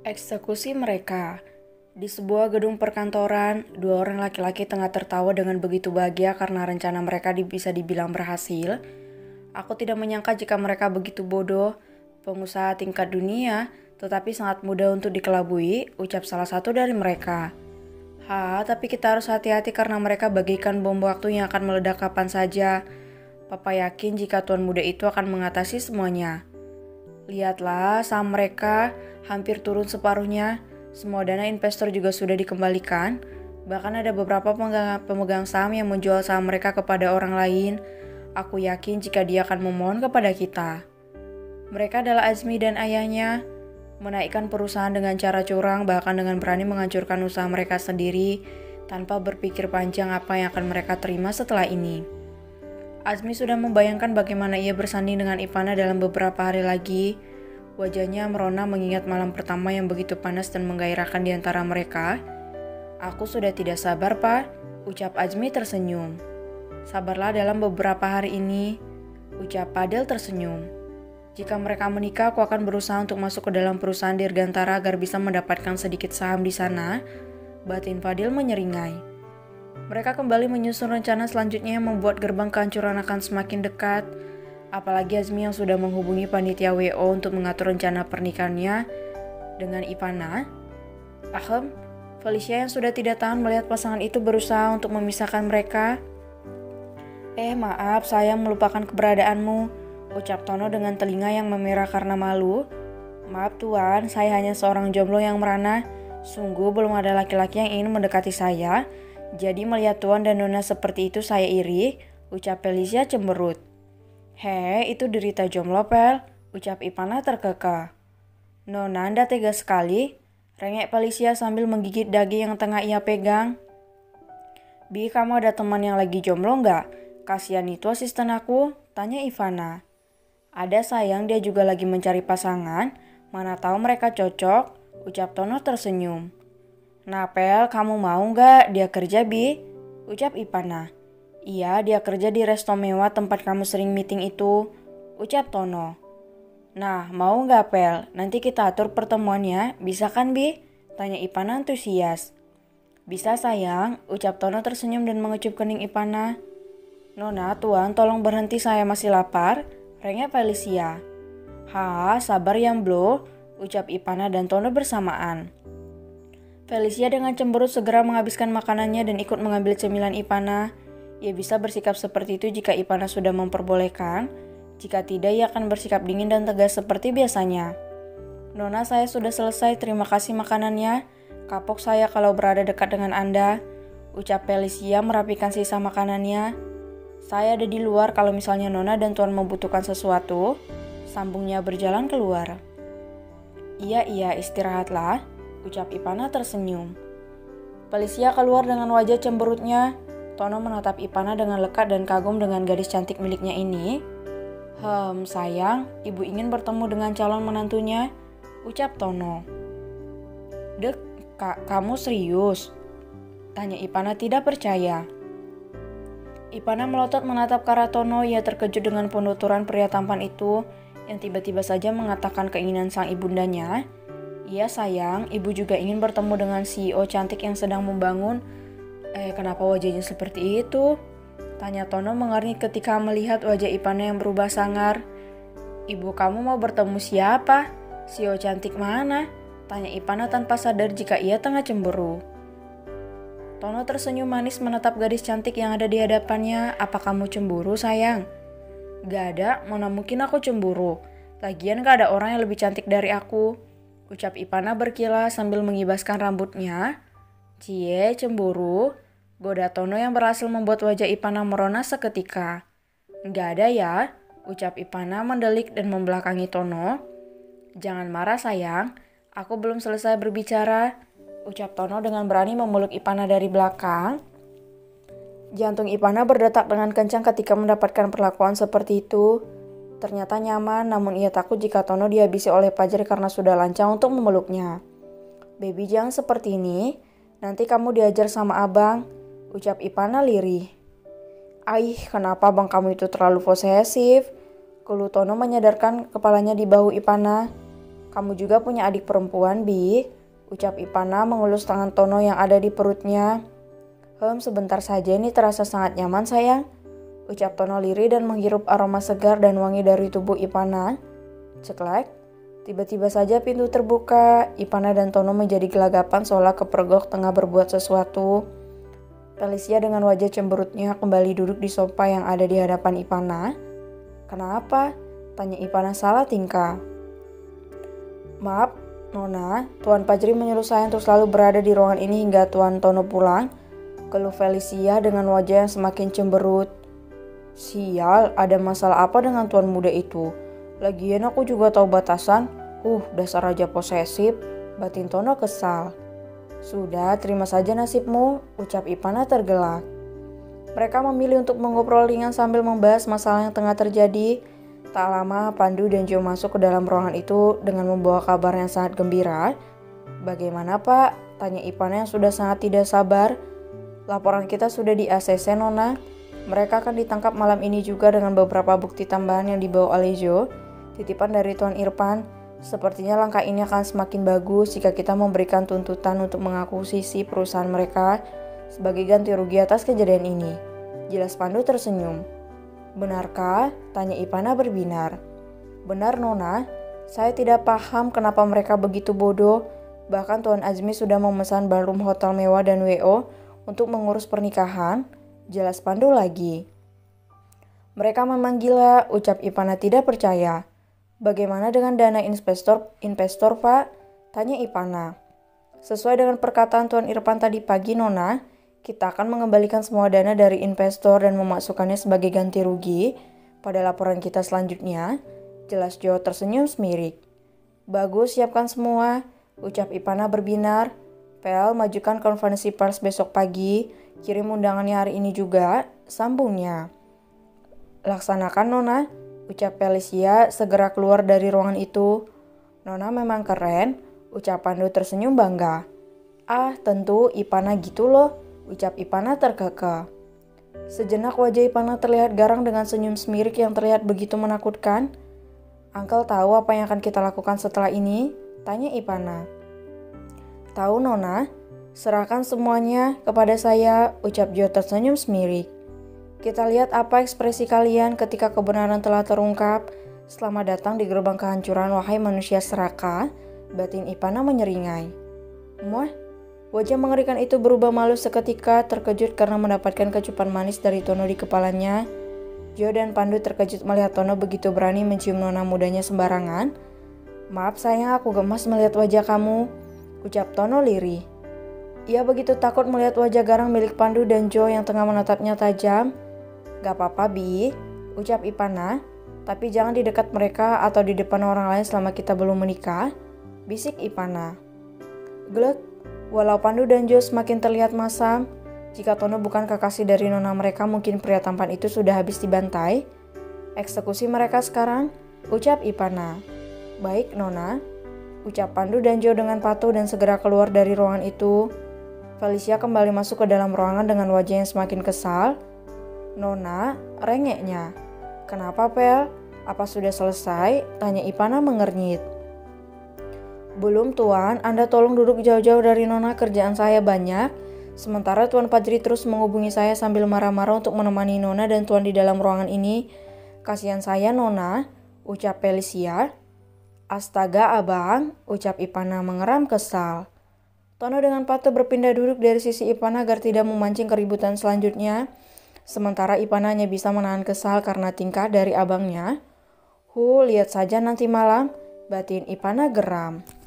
Eksekusi mereka. Di sebuah gedung perkantoran, dua orang laki-laki tengah tertawa dengan begitu bahagia karena rencana mereka bisa dibilang berhasil. Aku tidak menyangka jika mereka begitu bodoh, pengusaha tingkat dunia, tetapi sangat mudah untuk dikelabui, ucap salah satu dari mereka. Tapi kita harus hati-hati karena mereka bagaikan bom waktu yang akan meledak kapan saja. Papa yakin jika tuan muda itu akan mengatasi semuanya. Lihatlah, saham mereka hampir turun separuhnya. Semua dana investor juga sudah dikembalikan. Bahkan ada beberapa pemegang saham yang menjual saham mereka kepada orang lain. Aku yakin jika dia akan memohon kepada kita. Mereka adalah Azmi dan ayahnya. Menaikkan perusahaan dengan cara curang, bahkan dengan berani menghancurkan usaha mereka sendiri tanpa berpikir panjang apa yang akan mereka terima setelah ini. Azmi sudah membayangkan bagaimana ia bersanding dengan Ivana dalam beberapa hari lagi. Wajahnya merona mengingat malam pertama yang begitu panas dan menggairahkan di antara mereka. Aku sudah tidak sabar, Pak, ucap Azmi tersenyum. Sabarlah dalam beberapa hari ini, ucap Padel tersenyum. Jika mereka menikah, aku akan berusaha untuk masuk ke dalam perusahaan Dirgantara agar bisa mendapatkan sedikit saham di sana, batin Fadil menyeringai. Mereka kembali menyusun rencana selanjutnya yang membuat gerbang kehancuran akan semakin dekat. Apalagi Azmi yang sudah menghubungi panitia WO untuk mengatur rencana pernikahannya dengan Ivana. Felicia yang sudah tidak tahan melihat pasangan itu berusaha untuk memisahkan mereka. Maaf, saya melupakan keberadaanmu, ucap Tono dengan telinga yang memerah karena malu. Maaf tuan, saya hanya seorang jomblo yang merana. Sungguh belum ada laki-laki yang ingin mendekati saya. Jadi melihat tuan dan nona seperti itu saya iri, ucap Felicia cemberut. Itu derita jomblo, Pel, ucap Ivana terkekeh. Nona, Anda tega sekali, rengek Felicia sambil menggigit daging yang tengah ia pegang. Bi, kamu ada teman yang lagi jomblo nggak? Kasihan itu asisten aku, tanya Ivana. Ada sayang, dia juga lagi mencari pasangan, mana tahu mereka cocok, ucap Tono tersenyum. Nah, Pel, kamu mau nggak dia kerja, Bi? Ucap Ivana. Iya, dia kerja di resto mewah tempat kamu sering meeting itu, ucap Tono. Nah, mau nggak, Pel? Nanti kita atur pertemuannya, bisa kan, Bi? Tanya Ivana antusias. Bisa sayang, ucap Tono tersenyum dan mengecup kening Ivana. Nona, tuan, tolong berhenti, saya masih lapar, rengek Felicia. Sabar yang blo, ucap Ivana dan Tono bersamaan. Felicia dengan cemberut segera menghabiskan makanannya dan ikut mengambil cemilan Ivana. Ia bisa bersikap seperti itu jika Ivana sudah memperbolehkan. Jika tidak, ia akan bersikap dingin dan tegas seperti biasanya. Nona, saya sudah selesai, terima kasih makanannya. Kapok saya kalau berada dekat dengan Anda, ucap Felicia merapikan sisa makanannya. Saya ada di luar kalau misalnya Nona dan Tuan membutuhkan sesuatu, sambungnya berjalan keluar. Iya, istirahatlah, ucap Ivana tersenyum. Felicia keluar dengan wajah cemberutnya. Tono menatap Ivana dengan lekat dan kagum dengan gadis cantik miliknya ini. Sayang, ibu ingin bertemu dengan calon menantunya, ucap Tono. Dek, Kak, kamu serius? Tanya Ivana tidak percaya. Ivana melotot menatap ke arah Tono. Ia terkejut dengan penuturan pria tampan itu yang tiba-tiba saja mengatakan keinginan sang ibundanya. Iya sayang, ibu juga ingin bertemu dengan CEO cantik yang sedang membangun. Kenapa wajahnya seperti itu? Tanya Tono mengernyit ketika melihat wajah Ivana yang berubah sangar. Ibu kamu mau bertemu siapa? CEO cantik mana? Tanya Ivana tanpa sadar jika ia tengah cemburu. Tono tersenyum manis menatap gadis cantik yang ada di hadapannya. Apa kamu cemburu sayang? Gak ada, mana mungkin aku cemburu. Lagian gak ada orang yang lebih cantik dari aku, ucap Ivana berkilas sambil mengibaskan rambutnya. Cie, cemburu, goda Tono yang berhasil membuat wajah Ivana merona seketika. Gak ada ya, ucap Ivana mendelik dan membelakangi Tono. Jangan marah sayang, aku belum selesai berbicara, ucap Tono dengan berani memeluk Ivana dari belakang. Jantung Ivana berdetak dengan kencang ketika mendapatkan perlakuan seperti itu. Ternyata nyaman, namun ia takut jika Tono dihabisi oleh Fajar karena sudah lancang untuk memeluknya. Baby, jangan seperti ini. Nanti kamu diajar sama abang, ucap Ivana lirih. Kenapa abang kamu itu terlalu posesif? Keluh Tono menyadarkan kepalanya di bahu Ivana. Kamu juga punya adik perempuan, Bi, ucap Ipana mengelus tangan Tono yang ada di perutnya. Sebentar saja, ini terasa sangat nyaman sayang, ucap Tono lirih dan menghirup aroma segar dan wangi dari tubuh Ipana. Ceklek, tiba-tiba saja pintu terbuka. Ipana dan Tono menjadi gelagapan seolah kepergok tengah berbuat sesuatu. Felicia dengan wajah cemberutnya kembali duduk di sofa yang ada di hadapan Ipana. Kenapa? Tanya Ipana salah tingkah. Maaf, Nona, Tuan Fajri menyuruh saya untuk selalu berada di ruangan ini hingga Tuan Tono pulang, keluh Felicia dengan wajah yang semakin cemberut. Sial, ada masalah apa dengan tuan muda itu? Lagian aku juga tahu batasan. Dasar raja posesif, batin Tono kesal. Sudah, terima saja nasibmu, ucap Ipana tergelak. Mereka memilih untuk mengobrol ringan sambil membahas masalah yang tengah terjadi. Tak lama, Pandu dan Jo masuk ke dalam ruangan itu dengan membawa kabar yang sangat gembira. Bagaimana, Pak? Tanya Ipana yang sudah sangat tidak sabar. Laporan kita sudah di ACC, Nona. Mereka akan ditangkap malam ini juga dengan beberapa bukti tambahan yang dibawa oleh Jo. Titipan dari Tuan Irfan. Sepertinya langkah ini akan semakin bagus jika kita memberikan tuntutan untuk mengakuisisi perusahaan mereka sebagai ganti rugi atas kejadian ini. Jelas Pandu tersenyum. Benarkah? Tanya Ipana berbinar. Benar, Nona. Saya tidak paham kenapa mereka begitu bodoh. Bahkan Tuan Azmi sudah memesan ballroom hotel mewah dan WO untuk mengurus pernikahan. Jelas Pandu lagi. Mereka memang gila, ucap Ipana tidak percaya. Bagaimana dengan dana investor, Pak? Tanya Ipana. Sesuai dengan perkataan Tuan Irfan tadi pagi, Nona, kita akan mengembalikan semua dana dari investor dan memasukkannya sebagai ganti rugi pada laporan kita selanjutnya. Jelas Jo tersenyum semirik. Bagus, siapkan semua, ucap Ipana berbinar. Pel, majukan konferensi pers besok pagi, kirim undangannya hari ini juga, sambungnya. Laksanakan, Nona, ucap Felicia segera keluar dari ruangan itu. Nona memang keren, ucap Pandu tersenyum bangga. Tentu Ipana gitu loh, ucap Ipana terkekeh. Sejenak wajah Ipana terlihat garang dengan senyum semirik yang terlihat begitu menakutkan. Uncle tahu apa yang akan kita lakukan setelah ini? Tanya Ipana. Tahu, Nona, serahkan semuanya kepada saya, ucap Jo tersenyum semirik. Kita lihat apa ekspresi kalian ketika kebenaran telah terungkap. Selamat datang di gerbang kehancuran, wahai manusia serakah, batin Ipana menyeringai. Muah, wajah mengerikan itu berubah malu seketika, terkejut karena mendapatkan kecupan manis dari Tono di kepalanya. Jo dan Pandu terkejut melihat Tono begitu berani mencium nona mudanya sembarangan. Maaf sayang, aku gemas melihat wajah kamu, ucap Tono lirih. Ia begitu takut melihat wajah garang milik Pandu dan Jo yang tengah menatapnya tajam. Gak apa-apa, Bi, ucap Ipana, tapi jangan di dekat mereka atau di depan orang lain selama kita belum menikah, bisik Ipana. Glek, walau Pandu dan Jo semakin terlihat masam, jika Tono bukan kekasih dari nona mereka mungkin pria tampan itu sudah habis dibantai. Eksekusi mereka sekarang, ucap Ipana. Baik, Nona, ucap Pandu dan Jo dengan patuh dan segera keluar dari ruangan itu. Felicia kembali masuk ke dalam ruangan dengan wajah yang semakin kesal. Nona, rengeknya. Kenapa, Pel? Apa sudah selesai? Tanya Ipana mengernyit. Belum, Tuan. Anda tolong duduk jauh-jauh dari Nona, kerjaan saya banyak. Sementara Tuan Fajri terus menghubungi saya sambil marah-marah untuk menemani Nona dan Tuan di dalam ruangan ini. Kasihan saya, Nona, ucap Felicia. Astaga, Abang, ucap Ipana mengeram kesal. Tono dengan patuh berpindah duduk dari sisi Ipana agar tidak memancing keributan selanjutnya. Sementara Ipana hanya bisa menahan kesal karena tingkah dari abangnya. Lihat saja nanti malam, batin Ipana geram.